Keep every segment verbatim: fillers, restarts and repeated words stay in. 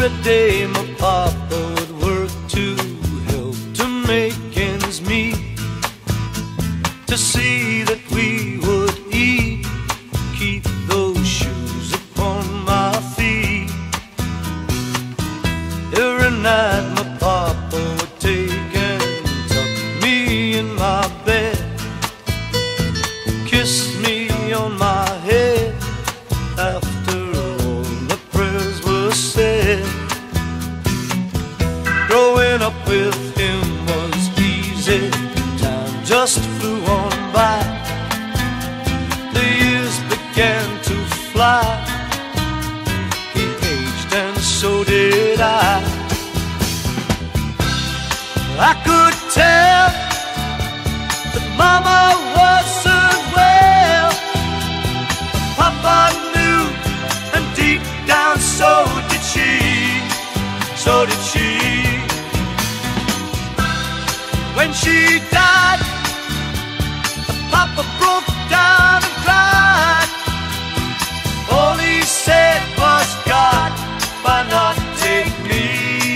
Every day my papa would work to help to make ends meet, to see that we would eat, keep those shoes upon my feet. Every night my papa would take and tuck me in my bed, kiss me on my head after all the prayers were said. Growing up with him was easy, time just flew on by. The years began to fly, he aged and so did I. I could tell that Mama wasn't well, Papa knew, and deep down so did she, so did she. When she died, Papa broke down and cried. All he said was, God, why not take me?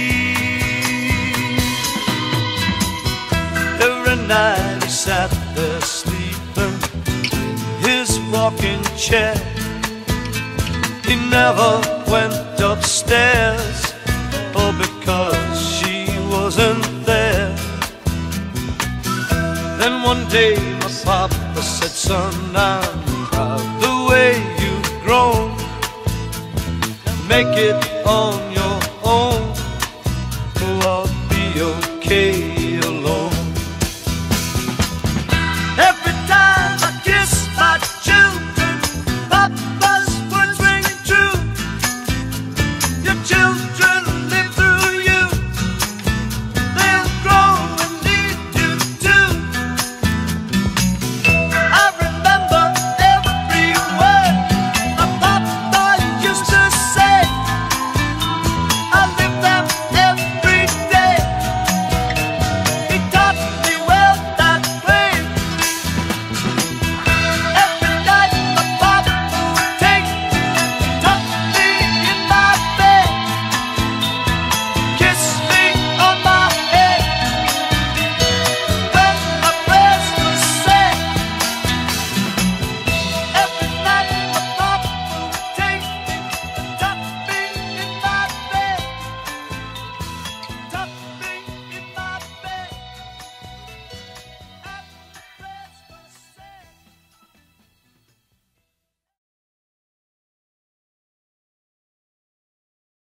Every night he sat there sleeping in his rocking chair. He never went upstairs, oh, because she wasn't there. Then one day my papa said, son, I'm proud the way you've grown. Make it on your